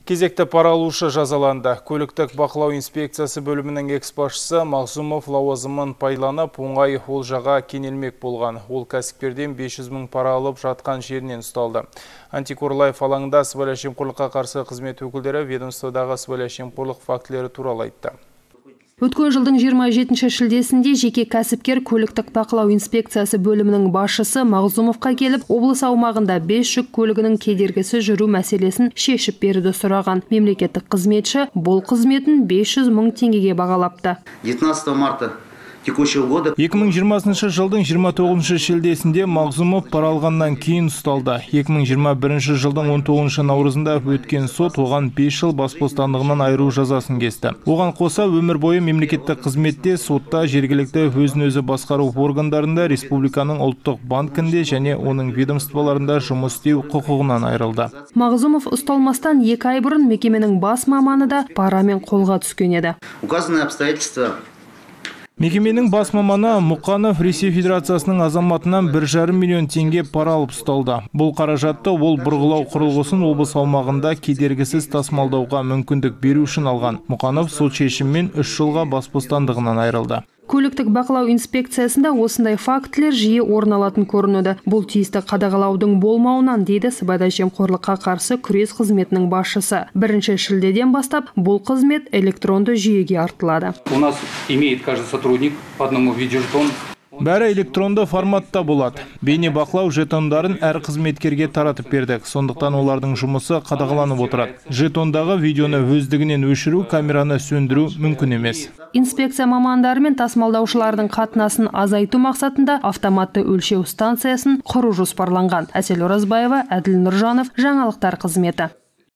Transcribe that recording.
Кезекті пара алушы жазаланды. Көліктік бақылау инспекциясы бөлімінің экс-басшысы Мағзумов лауазымын пайдаланып, оңай олжаға кенелмек болған. Ол кәсіпкерден 500 мың пара алып жатқан жерінен ұсталды. Антикорлайф алаңында сыбайлас жемқорлыққа қарсы қызмет өкілдері ведомстводағы сыбайлас жемқорлық фактілері туралы айтты. Өткен жылдың 27 шілдесінде жеке кәсіпкер көліктік бақылау инспекциясы бөлімінің басшысы Мағзумовқа келіп, облыс аумағында 5 жүк көлігінің кедергісіз жүру мәселесін шешіп беруді сұраған. Мемлекеттік қызметші бұл қызметін 500 мың теңгеге бағалапты. 19 марта 2020 жылдың 29 шілдесінде Мағзумов пара алғаннан кейін ұсталды. 2021 жылдың 19 наурызында өткен сот оған 5 жыл бас бостандығынан айыру жазасын кесті. Оған қоса өмір бойы мемлекеттік қызметте, сотта, жергілікті өзін-өзі басқару органдарында, республиканың ұлттық банкінде және оның ведомстволарында жұмыс істеу құқығынан айырылды. Мағзумов ұсталмастан 2 ай бұрын мекеменің бас маманы да парамен қолға түскен еді. Указанные обстоятельства. Мекеменің бас маманы Мұқанов Ресей Федерациясының азаматынан 1,5 миллион теңге пара алып ұсталды. Бұл қаражатты ол бұрғылау құрылғысын облыс аумағында кедергісіз тасымалдауға мүмкіндік беру үшін алған. Мұқанов сот шешімімен 3 жылға бас бостандығынан айырылды. Көліктік бақылау инспекциясында осындай фактілер жиі орын алатын көрінеді. Бұл тиісті қадағалаудың болмауынан, дейді сыбайлас жемқорлыққа қарсы күрес қызметінің басшысы. 1 шілдеден бастап бұл қызмет электронды жүйеге артылады. У нас имеет каждый сотрудник по одному видеожетону. Бәрі электронды форматта болады. Бейне бақылау жетондарын әр қызметкерге таратып бердік. Сондықтан олардың жұмысы қадағаланып отырады. Жетондағы видеоны өздігінен өшіру, камераны сөндіру мүмкін емес. Инспекция мамандары мен тасымалдаушылардың қатынасын азайту мақсатында автоматты өлшеу станциясын құру жоспарланған. Әсел Оразбаева, Әділ Нұржанов, жаңалықтар қызметі.